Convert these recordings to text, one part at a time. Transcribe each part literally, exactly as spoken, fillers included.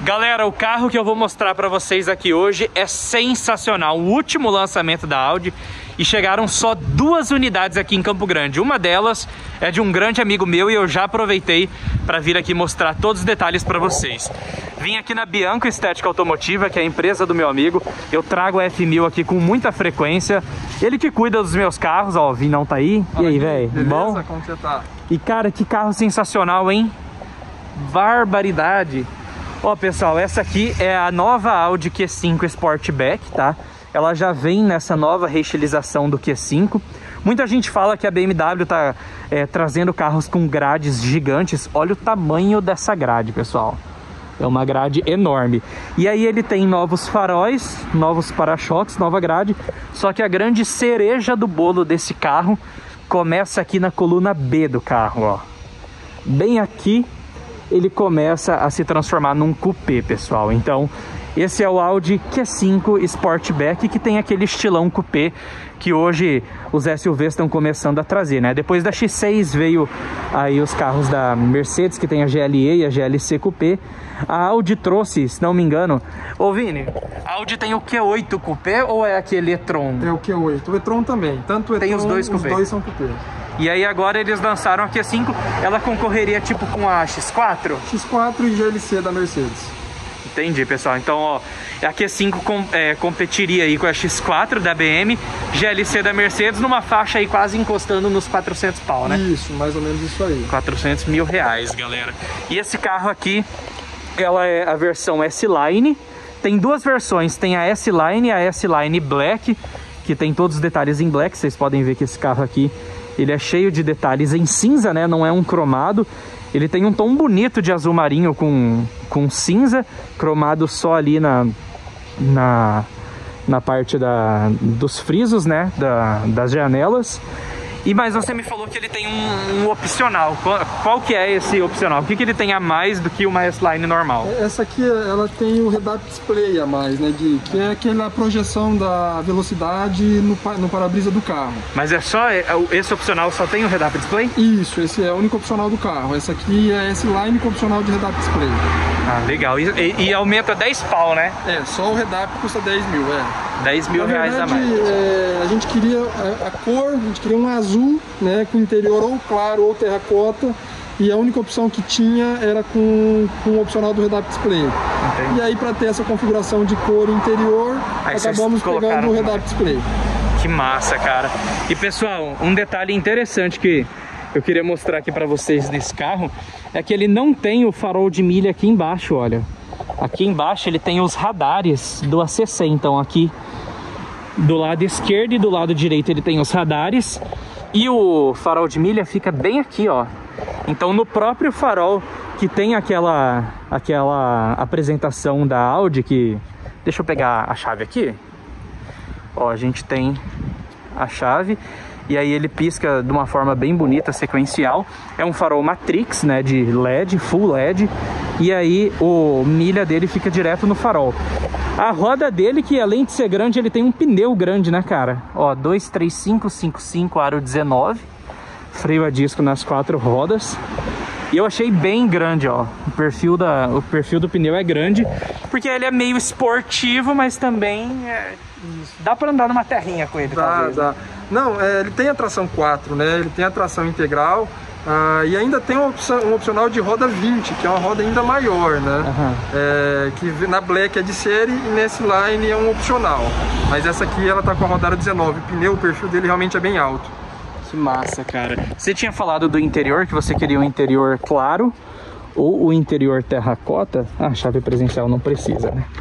Galera, o carro que eu vou mostrar pra vocês aqui hoje é sensacional. O último lançamento da Audi e chegaram só duas unidades aqui em Campo Grande. Uma delas é de um grande amigo meu e eu já aproveitei para vir aqui mostrar todos os detalhes para vocês. Vim aqui na Bianco Estética Automotiva, que é a empresa do meu amigo. Eu trago a F mil aqui com muita frequência. Ele que cuida dos meus carros, ó, o Vinão tá aí. E aí, velho? Bom? Como você tá? E cara, que carro sensacional, hein? Barbaridade. Ó, pessoal, essa aqui é a nova Audi Q cinco Sportback, tá? Ela já vem nessa nova reestilização do Q cinco. Muita gente fala que a B M W tá é, trazendo carros com grades gigantes. Olha o tamanho dessa grade, pessoal. É uma grade enorme. E aí ele tem novos faróis, novos para-choques, nova grade. Só que a grande cereja do bolo desse carro começa aqui na coluna B do carro, ó. Bem aqui ele começa a se transformar num coupé, pessoal. Então, esse é o Audi Q cinco Sportback, que tem aquele estilão coupé que hoje os S U Vs estão começando a trazer, né? Depois da X seis veio aí os carros da Mercedes, que tem a G L E e a G L C Coupé. A Audi trouxe, se não me engano... Ô Vini, a Audi tem o Q oito Coupé ou é aquele e-tron? É o Q oito, o e-tron também. Tanto o e-tron, tem os dois os dois são coupé. E aí agora eles lançaram a Q cinco, ela concorreria tipo com a X quatro? X quatro e G L C da Mercedes. Entendi, pessoal. Então, ó, a Q cinco com, é, competiria aí com a X quatro da B M, G L C da Mercedes, numa faixa aí quase encostando nos quatrocentos pau, né? Isso, mais ou menos isso aí. quatrocentos mil reais, galera. E esse carro aqui, ela é a versão S-Line. Tem duas versões, tem a S-Line e a S-Line Black, que tem todos os detalhes em black. Vocês podem ver que esse carro aqui, ele é cheio de detalhes em cinza, né? Não é um cromado. Ele tem um tom bonito de azul marinho com, com cinza, cromado só ali na, na, na parte da, dos frisos, né? Da, das janelas. E mas você me falou que ele tem um, um opcional. Qual, qual que é esse opcional? O que, que ele tem a mais do que uma S-Line normal? Essa aqui, ela tem o Head-Up Display a mais, né, Gui? Que é aquela projeção da velocidade no, no para-brisa do carro. Mas é só, esse opcional só tem o Head-Up Display? Isso, esse é o único opcional do carro. Essa aqui é a S-Line com opcional de Head-Up Display. Ah, legal. E, e, e aumenta dez pau, né? É, só o Head-Up custa dez mil, é. dez mil reais a mais. É, a gente queria a, a cor, a gente queria um azul, né, com interior ou claro ou terracota, e a única opção que tinha era com, com o opcional do Head-Up Display. Entendi. E aí, para ter essa configuração de cor interior, aí acabamos pegando o Head-Up Display. Que massa, cara. E pessoal, um detalhe interessante que eu queria mostrar aqui para vocês nesse carro é que ele não tem o farol de milha aqui embaixo, olha. Aqui embaixo ele tem os radares do A C C, então aqui do lado esquerdo e do lado direito ele tem os radares e o farol de milha fica bem aqui, ó. Então no próprio farol que tem aquela, aquela apresentação da Audi que... Deixa eu pegar a chave aqui. Ó, a gente tem a chave e aí ele pisca de uma forma bem bonita, sequencial. É um farol Matrix, né, de L E D, Full L E D. E aí o milha dele fica direto no farol. A roda dele, que além de ser grande, ele tem um pneu grande, né, cara? Ó, dois três cinco cinco cinco aro dezenove. Freio a disco nas quatro rodas. E eu achei bem grande, ó. O perfil, da, o perfil do pneu é grande, porque ele é meio esportivo, mas também é... dá pra andar numa terrinha com ele, dá, talvez. Dá. Né? Não, é, ele tem a tração quatro, né? Ele tem a tração integral. Ah, e ainda tem uma opção, um opcional de roda vinte, que é uma roda ainda maior, né? Uhum. É, que na Black é de série e nesse Line é um opcional. Mas essa aqui ela tá com a rodada dezenove. O pneu, o perfil dele realmente é bem alto. Que massa, cara. Você tinha falado do interior, que você queria um interior claro ou o interior terracota. Ah, chave presencial não precisa, né?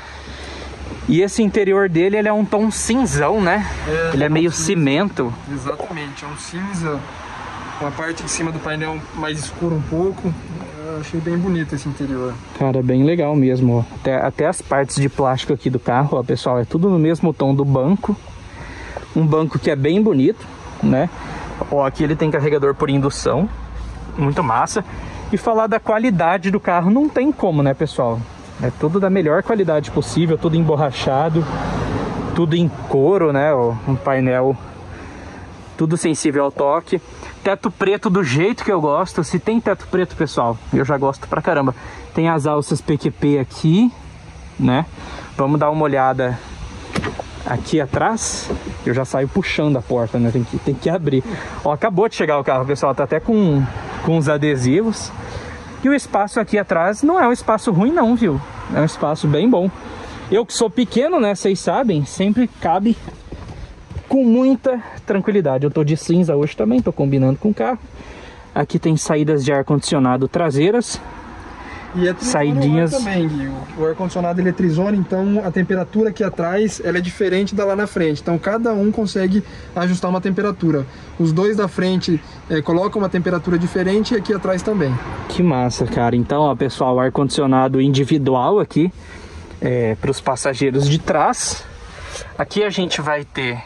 E esse interior dele, ele é um tom cinzão, né? É, ele é meio cinza. Cimento. Exatamente, é um cinza com a parte de cima do painel mais escura um pouco. Eu achei bem bonito esse interior. Cara, bem legal mesmo, ó. Até, até as partes de plástico aqui do carro, ó, pessoal, é tudo no mesmo tom do banco. Um banco que é bem bonito, né? Ó, aqui ele tem carregador por indução. Muito massa. E falar da qualidade do carro não tem como, né, pessoal? É tudo da melhor qualidade possível, tudo emborrachado, tudo em couro, né? Ó, um painel tudo sensível ao toque. teto preto do jeito que eu gosto. Se tem teto preto, pessoal, eu já gosto pra caramba. Tem as alças P Q P aqui, né? Vamos dar uma olhada aqui atrás. Eu já saio puxando a porta, né? Tem que, tem que abrir. Ó, acabou de chegar o carro, pessoal. Tá até com, com os adesivos. E o espaço aqui atrás não é um espaço ruim não, viu? É um espaço bem bom. Eu que sou pequeno, né? Vocês sabem, sempre cabe com muita tranquilidade. Eu tô de cinza hoje também, tô combinando com o carro. Aqui tem saídas de ar-condicionado traseiras. E é saidinhas também, Gui. O ar-condicionado ele é trizone, então a temperatura aqui atrás ela é diferente da lá na frente. Então cada um consegue ajustar uma temperatura. Os dois da frente é, colocam uma temperatura diferente e aqui atrás também. Que massa, cara. Então, ó, pessoal, ar-condicionado individual aqui é, para os passageiros de trás. Aqui a gente vai ter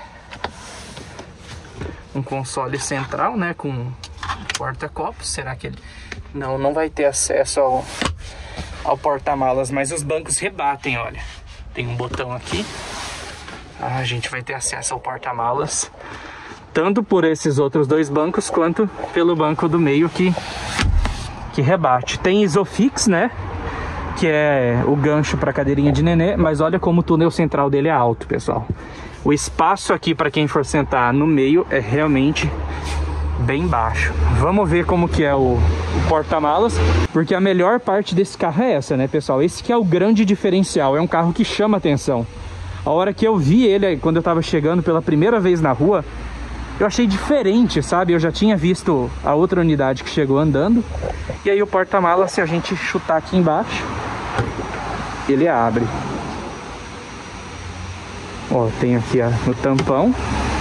um console central, né, com porta-copos. Será que ele não não vai ter acesso ao ao porta-malas, mas os bancos rebatem, olha. Tem um botão aqui. Ah, a gente vai ter acesso ao porta-malas tanto por esses outros dois bancos quanto pelo banco do meio que que rebate. Tem Isofix, né, que é o gancho para cadeirinha de nenê, mas olha como o túnel central dele é alto, pessoal. O espaço aqui para quem for sentar no meio é realmente bem baixo. Vamos ver como que é o, o porta-malas, porque a melhor parte desse carro é essa, né, pessoal? Esse que é o grande diferencial, é um carro que chama atenção. A hora que eu vi ele, quando eu tava chegando pela primeira vez na rua, eu achei diferente, sabe? Eu já tinha visto a outra unidade que chegou andando. E aí o porta-malas, se a gente chutar aqui embaixo, ele abre. Ó, tem aqui ó, o tampão.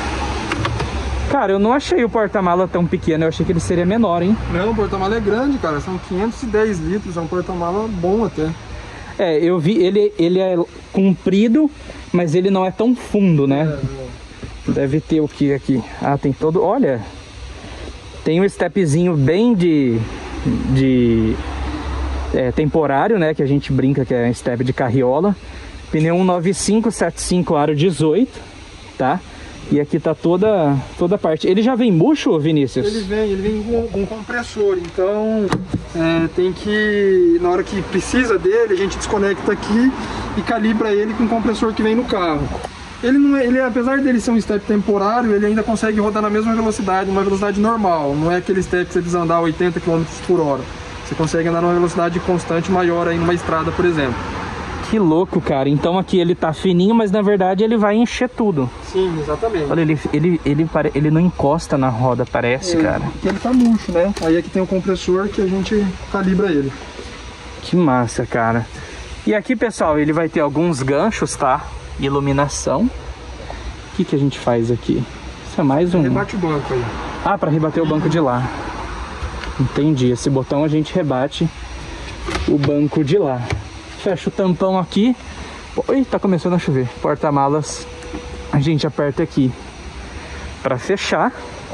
Cara, eu não achei o porta-mala tão pequeno, eu achei que ele seria menor, hein? Não, o porta-mala é grande, cara, são quinhentos e dez litros, é um porta-mala bom até. É, eu vi, ele, ele é comprido, mas ele não é tão fundo, né? É, é. Deve ter o que aqui? Ah, tem todo, olha, tem um stepzinho bem de, de é, temporário, né? Que a gente brinca que é step de carriola. Pneu um nove cinco sete cinco aro dezoito, tá? E aqui tá toda, toda a parte. Ele já vem murcho, Vinícius? Ele vem, ele vem com, com compressor. Então é, tem que, na hora que precisa dele, a gente desconecta aqui e calibra ele com o compressor que vem no carro. Ele não é, ele, apesar dele ser um step temporário, ele ainda consegue rodar na mesma velocidade, uma velocidade normal. Não é aquele step que você precisa andar oitenta quilômetros por hora. Você consegue andar numa velocidade constante maior aí numa estrada, por exemplo. Que louco, cara. Então aqui ele tá fininho, mas na verdade ele vai encher tudo. Sim, exatamente. Olha, ele, ele, ele, ele, ele não encosta na roda, parece, é, cara. Porque ele tá murcho, né? Aí aqui tem o compressor que a gente calibra ele. Que massa, cara. E aqui, pessoal, ele vai ter alguns ganchos, tá? Iluminação. O que que a gente faz aqui? Isso é mais um... Rebate o banco aí. Ah, pra rebater o banco de lá. Entendi. Esse botão a gente rebate o banco de lá. Fecha o tampão aqui. Oi, tá começando a chover. Porta-malas a gente aperta aqui para fechar.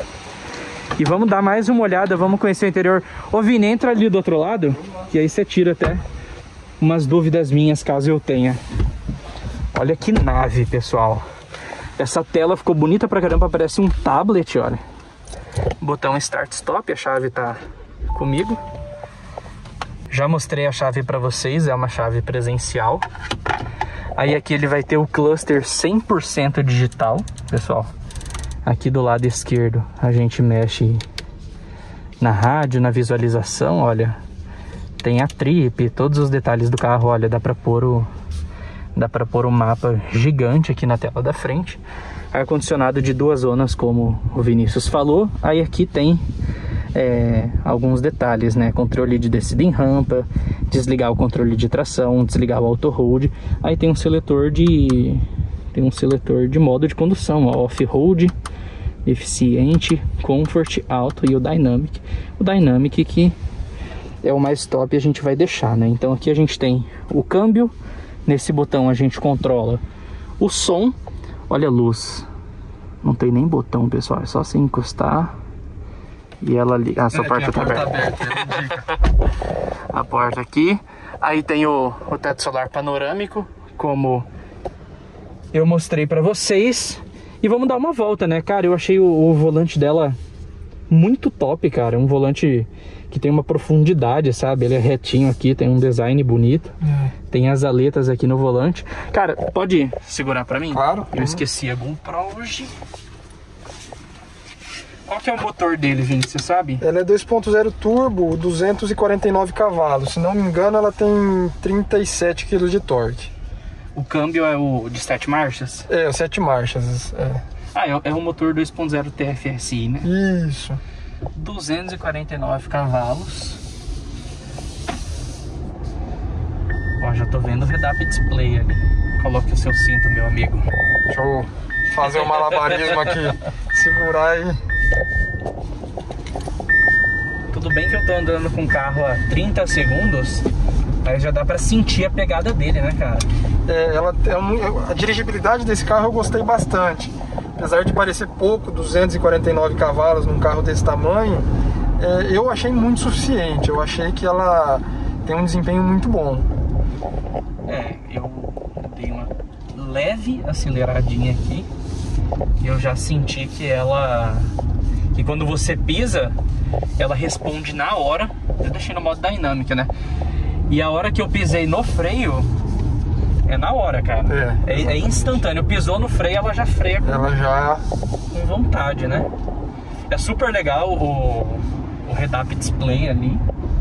E vamos dar mais uma olhada, vamos conhecer o interior. Ô Vini, entra ali do outro lado, que aí você tira até umas dúvidas minhas, caso eu tenha. Olha que nave, pessoal. Essa tela ficou bonita pra caramba, parece um tablet, olha. Botão Start Stop, a chave tá comigo. Já mostrei a chave para vocês, é uma chave presencial. Aí aqui ele vai ter o cluster cem por cento digital, pessoal. Aqui do lado esquerdo a gente mexe na rádio, na visualização, olha. Tem a trip, todos os detalhes do carro, olha, dá para pôr o dá para pôr um mapa gigante aqui na tela da frente. Ar-condicionado de duas zonas, como o Vinícius falou. Aí aqui tem É, alguns detalhes, né? Controle de descida em rampa, desligar o controle de tração, desligar o auto hold. Aí tem um seletor de tem um seletor de modo de condução, off-road, eficiente, comfort, auto e o dynamic. O dynamic que é o mais top, a gente vai deixar, né? Então aqui a gente tem o câmbio, nesse botão a gente controla o som. Olha a luz, não tem nem botão, pessoal, é só você encostar e ela liga. Ah, sua é, porta tá aberta. aberta a porta aqui. Aí tem o, o teto solar panorâmico, como eu mostrei pra vocês. E vamos dar uma volta, né, cara? Eu achei o, o volante dela muito top, cara. Um volante que tem uma profundidade, sabe? Ele é retinho aqui, tem um design bonito. É. Tem as aletas aqui no volante. Cara, pode segurar pra mim? Claro. Eu uhum. esqueci a GoPro hoje. Qual que é o motor dele, Vini? Você sabe? Ela é dois ponto zero turbo, duzentos e quarenta e nove cavalos. Se não me engano, ela tem trinta e sete quilos de torque. O câmbio é o de sete marchas? É, o sete marchas, é. Ah, é, é o motor dois ponto zero T F S I, né? Isso. duzentos e quarenta e nove cavalos. Ó, já tô vendo o head-up display ali. Coloque o seu cinto, meu amigo. Deixa eu fazer um malabarismo aqui. Segurar aí. Tudo bem que eu tô andando com o carro a trinta segundos, mas já dá pra sentir a pegada dele, né, cara? É, ela, a dirigibilidade desse carro eu gostei bastante. Apesar de parecer pouco, duzentos e quarenta e nove cavalos num carro desse tamanho, é, eu achei muito suficiente. Eu achei que ela tem um desempenho muito bom. É, eu dei uma leve aceleradinha aqui e eu já senti que ela... que quando você pisa, ela responde na hora. Eu deixei no modo dinâmica, né? E a hora que eu pisei no freio, é na hora, cara. É, é, é instantâneo. Pisou no freio, ela já freia com, ela já... com vontade, né? É super legal o, o head-up display ali.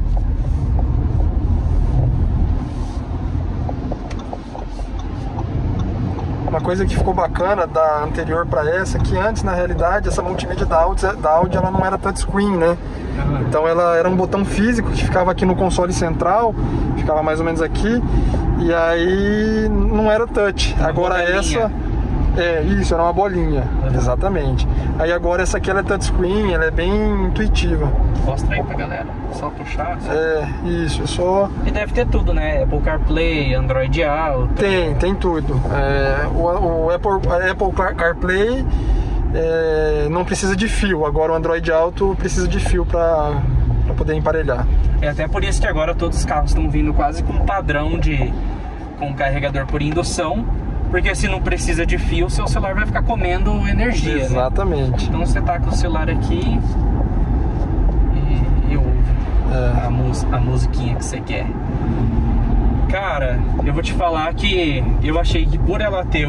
Uma coisa que ficou bacana da anterior para essa, que antes, na realidade, essa multimídia da Audi, da Audi ela não era touchscreen, né? Uhum. Então ela era um botão físico que ficava aqui no console central, ficava mais ou menos aqui, e aí não era touch. Uma agora bolinha. Essa... É, isso, era uma bolinha, uhum. Exatamente. Aí agora essa aqui ela é touchscreen, ela é bem intuitiva. Mostra aí pra galera, só puxar. Só... É, isso, é só... E deve ter tudo, né? Apple CarPlay, Android Auto... Tem, tem tudo. É, o, o Apple, a Apple CarPlay é, não precisa de fio, agora o Android Auto precisa de fio pra, pra poder emparelhar. É até por isso que agora todos os carros estão vindo quase com um padrão de... com carregador por indução. Porque se não precisa de fio, o seu celular vai ficar comendo energia. Exatamente. Né? Então você tá com o celular aqui e, e ouve é. a, mus a musiquinha que você quer. Cara, eu vou te falar que eu achei que por ela ter o,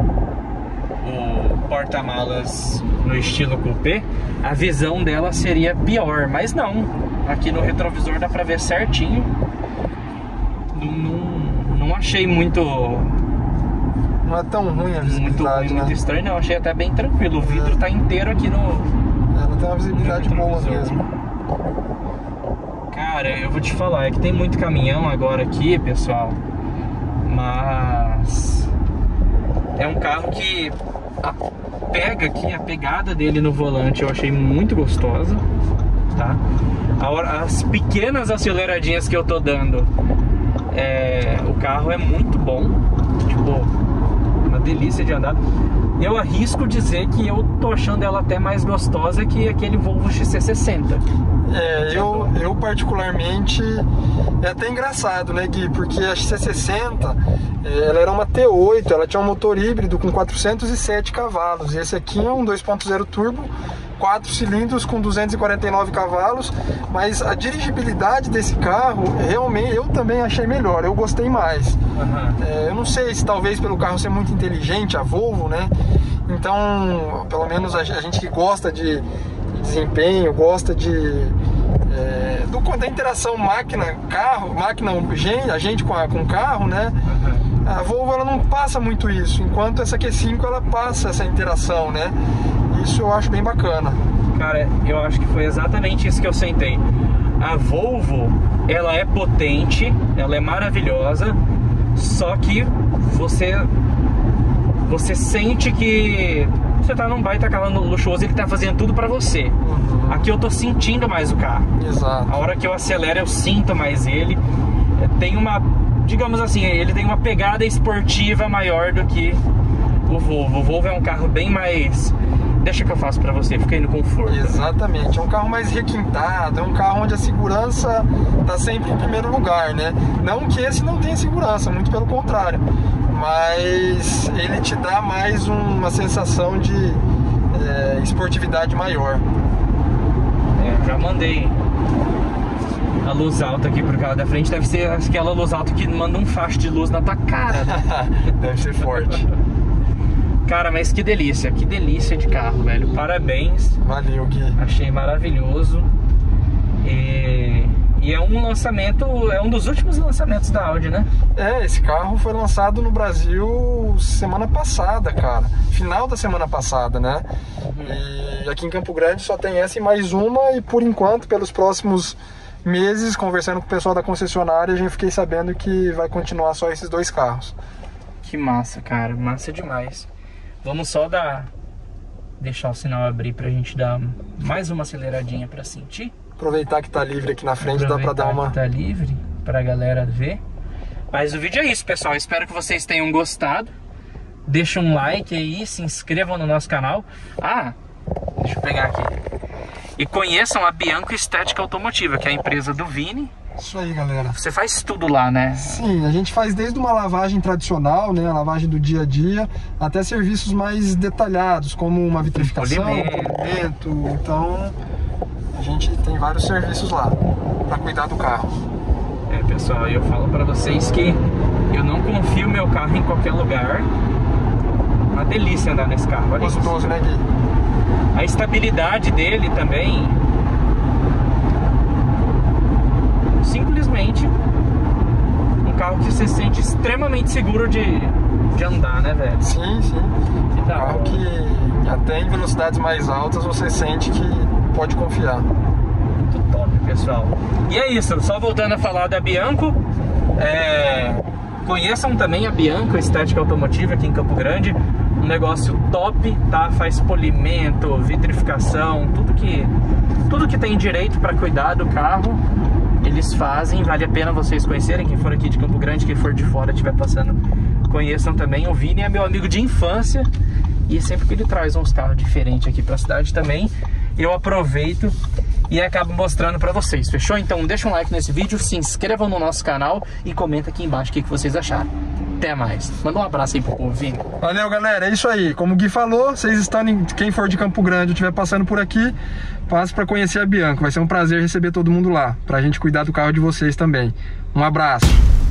o porta-malas no estilo coupé, a visão dela seria pior. Mas não, aqui no retrovisor dá pra ver certinho. Não, não, não achei muito... Não é tão ruim a visibilidade, muito ruim, né? Muito estranho, não. Achei até bem tranquilo. O vidro é. tá inteiro aqui no... Ela tem uma visibilidade boa mesmo. Cara, eu vou te falar, é que tem muito caminhão agora aqui, pessoal. Mas... é um carro que... a pega aqui, a pegada dele no volante eu achei muito gostosa, tá? A hora, as pequenas aceleradinhas que eu tô dando, é, o carro é muito bom. Tipo... uma delícia de andar. Eu arrisco dizer que eu tô achando ela até mais gostosa que aquele Volvo X C sessenta. É, eu, eu particularmente... é até engraçado, né, Gui? Porque a X C sessenta, ela era uma T oito, ela tinha um motor híbrido com quatrocentos e sete cavalos. E esse aqui é um dois ponto zero turbo, quatro cilindros com duzentos e quarenta e nove cavalos. Mas a dirigibilidade desse carro, realmente, eu também achei melhor, eu gostei mais. Uhum. É, eu não sei se talvez pelo carro ser muito inteligente, a Volvo, né? Então, pelo menos a gente que gosta de desempenho, gosta de é, do, da interação máquina-carro, máquina, a gente com, a, com o carro, né? Uhum. A Volvo ela não passa muito isso, enquanto essa Q cinco ela passa essa interação, né? Isso eu acho bem bacana. Cara, eu acho que foi exatamente isso que eu sentei. A Volvo, ela é potente, ela é maravilhosa, só que você você sente que você tá num baita carro luxuoso e ele tá fazendo tudo pra você. Uhum. Aqui eu tô sentindo mais o carro. Exato. A hora que eu acelero eu sinto mais ele. Tem uma, digamos assim, ele tem uma pegada esportiva maior do que o Volvo. O Volvo é um carro bem mais... deixa que eu faço pra você, fica aí no conforto. Exatamente, é um carro mais requintado, é um carro onde a segurança tá sempre em primeiro lugar, né? Não que esse não tenha segurança, muito pelo contrário, mas ele te dá mais uma sensação de é, esportividade maior. já mandei a luz alta aqui pro carro da frente. Deve ser aquela luz alta que manda um facho de luz na tua cara, né? Deve ser forte. Cara, mas que delícia, que delícia de carro, velho. Parabéns. Valeu, Gui. Achei maravilhoso. E, e é um lançamento, é um dos últimos lançamentos da Audi, né? É, esse carro foi lançado no Brasil semana passada, cara. Final da semana passada, né? Uhum. E aqui em Campo Grande só tem essa e mais uma. E por enquanto, pelos próximos meses, conversando com o pessoal da concessionária, a gente fiquei sabendo que vai continuar só esses dois carros. Que massa, cara. Massa demais. Vamos só dar... deixar o sinal abrir pra gente dar mais uma aceleradinha pra sentir. Aproveitar que tá livre aqui na frente, dá pra dar uma... que tá livre pra galera ver. Mas o vídeo é isso, pessoal. Espero que vocês tenham gostado. Deixa um like aí, se inscrevam no nosso canal. Ah, deixa eu pegar aqui. E conheçam a Bianco Estética Automotiva, que é a empresa do Vini. Isso aí, galera. Você faz tudo lá, né? Sim, a gente faz desde uma lavagem tradicional, né, a lavagem do dia a dia, até serviços mais detalhados, como uma vitrificação, polimento. Então, a gente tem vários serviços lá para cuidar do carro. É, pessoal, eu falo para vocês que eu não confio meu carro em qualquer lugar. Uma delícia andar nesse carro. Olha gostoso, isso. Né, Gui? A estabilidade dele também... simplesmente um carro que você se sente extremamente seguro de, de andar, né, velho? Sim, sim. Que um carro que até em velocidades mais altas você sente que pode confiar. Muito top, pessoal. E é isso, só voltando a falar da Bianco, é... conheçam também a Bianco Estética Automotiva aqui em Campo Grande. Um negócio top, tá? Faz polimento, vitrificação, tudo que, tudo que tem direito para cuidar do carro. Eles fazem, vale a pena vocês conhecerem. Quem for aqui de Campo Grande, quem for de fora estiver passando, conheçam também. O Vini é meu amigo de infância e sempre que ele traz uns carros diferentes aqui pra cidade também, eu aproveito e acabo mostrando pra vocês, fechou? Então deixa um like nesse vídeo, se inscrevam no nosso canal e comenta aqui embaixo o que vocês acharam. Até mais. Manda um abraço aí pro povo, Vini. Valeu, galera. É isso aí. Como o Gui falou, vocês estão em... quem for de Campo Grande ou estiver passando por aqui, passe para conhecer a Bianco. Vai ser um prazer receber todo mundo lá, pra gente cuidar do carro de vocês também. Um abraço.